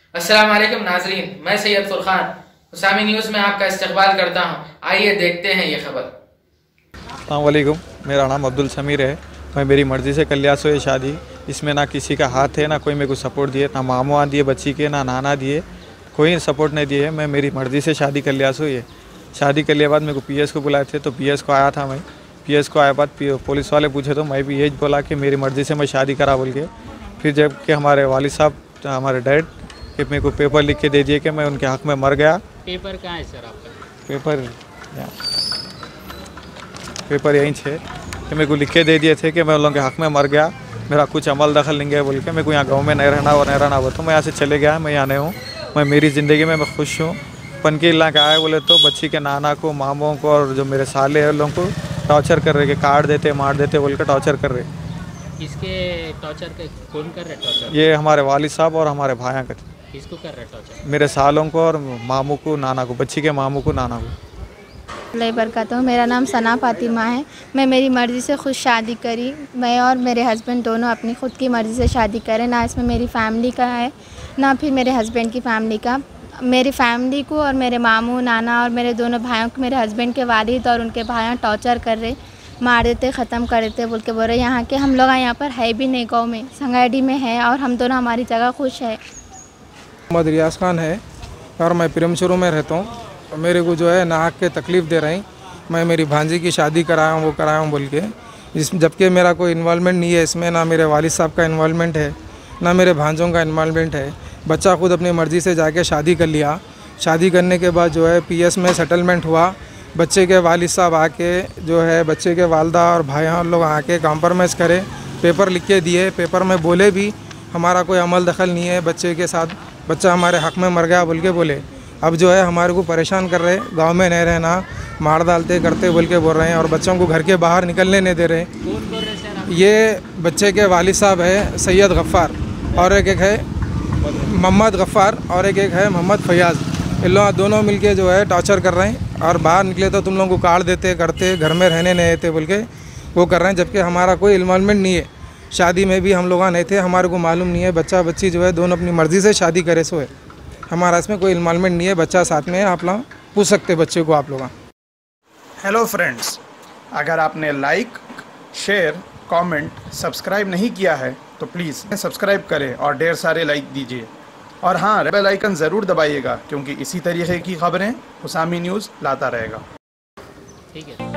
अस्सलाम वालेकुम नाजरीन, मैं सैयद फुरखान हुसामी न्यूज़ में आपका इस्तकबाल करता हूँ। आइए देखते हैं ये खबर। अस्सलाम वालेकुम, मेरा नाम अब्दुल समीर है। मैं मेरी मर्ज़ी से कल्यास हुई शादी। इसमें ना किसी का हाथ है, ना कोई मेरे को सपोर्ट दिए, ना मामा दिए बच्ची के, ना नाना दिए, कोई सपोर्ट नहीं दिए। मैं मेरी मर्ज़ी से शादी कल्यास हुई है। शादी कर लिया बाद मेरे को पीएस को बुलाए थे, तो पीएस को आया था मैं। पीएस को आया बाद पुलिस वाले पूछे तो मैं भी यही बोला कि मेरी मर्ज़ी से मैं शादी करा बोल के। फिर जब कि हमारे वालिद साहब, हमारे डैड कि मेरे को पेपर लिख के दे दिए कि मैं उनके हक़ में मर गया। पेपर कहाँ है सर आपका? पेपर यहीं है कि मेरे को लिख के दे दिए थे कि मैं उन लोगों के हक़ में मर गया, मेरा कुछ अमल दखल नहीं गया बोल के। मेरे को यहाँ गाँव में नहीं रहना और नहीं रहना हो, तो मैं यहाँ से चले गया। मैं यहाँ नहीं हूँ, मैं मेरी ज़िंदगी में मैं खुश हूँ। पनकी इलाके के आए बोले तो बच्ची के नाना को, मामों को और जो मेरे साले हैं उन लोगों को टॉर्चर कर रहे, कि काट देते मार देते बोल के टॉर्चर कर रहे। इसके टॉर्चर के कौन कर रहे टॉर्चर? ये हमारे वालिद साहब और हमारे भाइयों का। किसको कर रहे टॉर्चर? मेरे सालों को और मामू को, नाना को, बच्ची के मामू को, नाना को। बरकत हो। मेरा नाम सना फातिमा है। मैं मेरी मर्ज़ी से खुद शादी करी। मैं और मेरे हस्बैंड दोनों अपनी ख़ुद की मर्ज़ी से शादी करें। ना इसमें मेरी फैमिली का है, ना फिर मेरे हस्बैंड की फैमिली का। मेरी फैमिली को और मेरे मामू, नाना और मेरे दोनों भाइयों को मेरे हस्बैंड के वालिद और उनके भाइयों टॉर्चर कर रहे, मार देते, ख़त्म कर देते बोल के बोल रहे। यहाँ के हम लोग यहाँ पर है भी नहीं, गाँव में संगाडी में है और हम दोनों हमारी जगह खुश है। मोहम्मद रियाज खान है और मैं प्रेमशुरू में रहता हूँ। मेरे को जो है नाहक के तकलीफ़ दे रहे हैं। मैं मेरी भांजी की शादी कराया हूँ, वो कराया हूँ बोल के, जबकि मेरा कोई इन्वॉल्वमेंट नहीं है इसमें। ना मेरे वालिद साहब का इन्वॉल्वमेंट है, ना मेरे भांजों का इन्वॉल्वमेंट है। बच्चा खुद अपनी मर्ज़ी से जाके शादी कर लिया। शादी करने के बाद जो है पीएस में सेटलमेंट हुआ। बच्चे के वालिद साहब आके जो है बच्चे के वालदा और भाइयों लोग आके कॉम्प्रोमाइज़ करे, पेपर लिख के दिए। पेपर में बोले भी हमारा कोई अमल दखल नहीं है बच्चे के साथ, बच्चा हमारे हक़ में मर गया बोल के बोले। अब जो है हमारे को परेशान कर रहे, गांव में नहीं रहना, मार डालते करते बोल के बोल रहे हैं और बच्चों को घर के बाहर निकलने नहीं दे रहे। ये बच्चे के वालिद साहब है सैयद गफ़्फ़ार और एक है मोहम्मद गफ़्फ़ार और एक है मोहम्मद फयाज़। इन लोग दोनों मिलके जो है टॉर्चर कर रहे हैं और बाहर निकले तो तुम लोगों को काट देते करते, घर में रहने नहीं देते बोल के वो कर रहे हैं। जबकि हमारा कोई इन्वॉल्वमेंट नहीं है, शादी में भी हम लोग नहीं थे, हमारे को मालूम नहीं है। बच्चा बच्ची जो है दोनों अपनी मर्ज़ी से शादी करे सो है, हमारा इसमें कोई इन्वॉल्वमेंट नहीं है। बच्चा साथ में है, आप लोग पूछ सकते बच्चे को आप लोग। हेलो फ्रेंड्स, अगर आपने लाइक, शेयर, कमेंट, सब्सक्राइब नहीं किया है तो प्लीज़ सब्सक्राइब करें और ढेर सारे लाइक दीजिए। और हाँ, बेल आइकन ज़रूर दबाइएगा, क्योंकि इसी तरीके की खबरें हुसामी न्यूज़ लाता रहेगा। ठीक है।